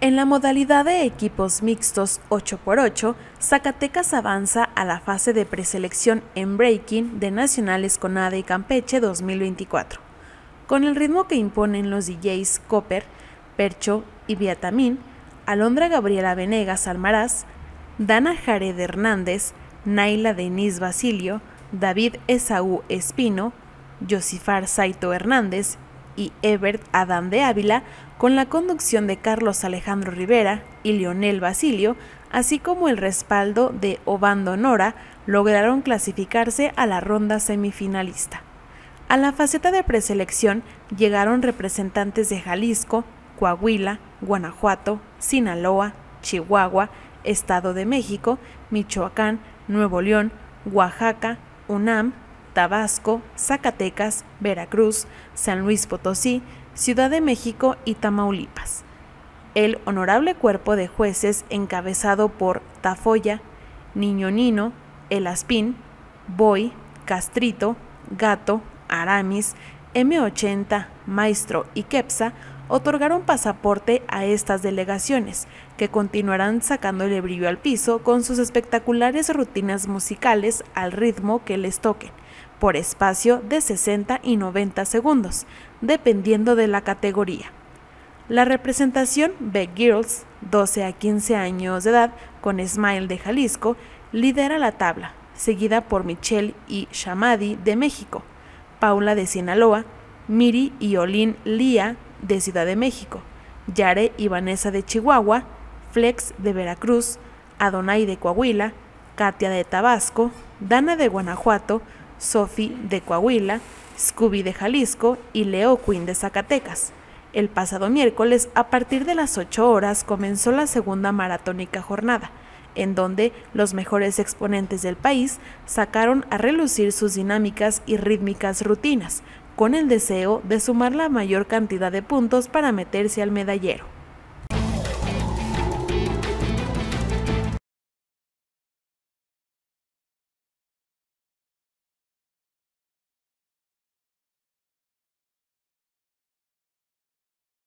En la modalidad de equipos mixtos 8x8, Zacatecas avanza a la fase de preselección en breaking de Nacionales CONADE y Campeche 2024. Con el ritmo que imponen los DJs Copper, Percho y Viatamín, Alondra Gabriela Venegas Almaraz, Dana Jared Hernández, Naila Denise Basilio, David Esaú Espino, Yosifar Saito Hernández y Ebert Adán de Ávila, con la conducción de Carlos Alejandro Rivera y Leonel Basilio, así como el respaldo de Obando Nora, lograron clasificarse a la ronda semifinalista. A la faceta de preselección llegaron representantes de Jalisco, Coahuila, Guanajuato, Sinaloa, Chihuahua, Estado de México, Michoacán, Nuevo León, Oaxaca, UNAM, Tabasco, Zacatecas, Veracruz, San Luis Potosí, Ciudad de México y Tamaulipas. El honorable cuerpo de jueces encabezado por Tafoya, Niño Nino, El Aspín, Boy, Castrito, Gato, Aramis, M80, Maestro y Kepsa otorgaron pasaporte a estas delegaciones, que continuarán sacándole brillo al piso con sus espectaculares rutinas musicales al ritmo que les toquen, por espacio de 60 y 90 segundos, dependiendo de la categoría. La representación Big Girls, 12 a 15 años de edad, con Smile de Jalisco, lidera la tabla, seguida por Michelle y Shamadi de México, Paula de Sinaloa, Miri y Olin Lía de Ciudad de México, Yare y Vanessa de Chihuahua, Flex de Veracruz, Adonai de Coahuila, Katia de Tabasco, Dana de Guanajuato, Sophie de Coahuila, Scooby de Jalisco y Leo Queen de Zacatecas. El pasado miércoles, a partir de las 8 horas, comenzó la segunda maratónica jornada, en donde los mejores exponentes del país sacaron a relucir sus dinámicas y rítmicas rutinas, con el deseo de sumar la mayor cantidad de puntos para meterse al medallero.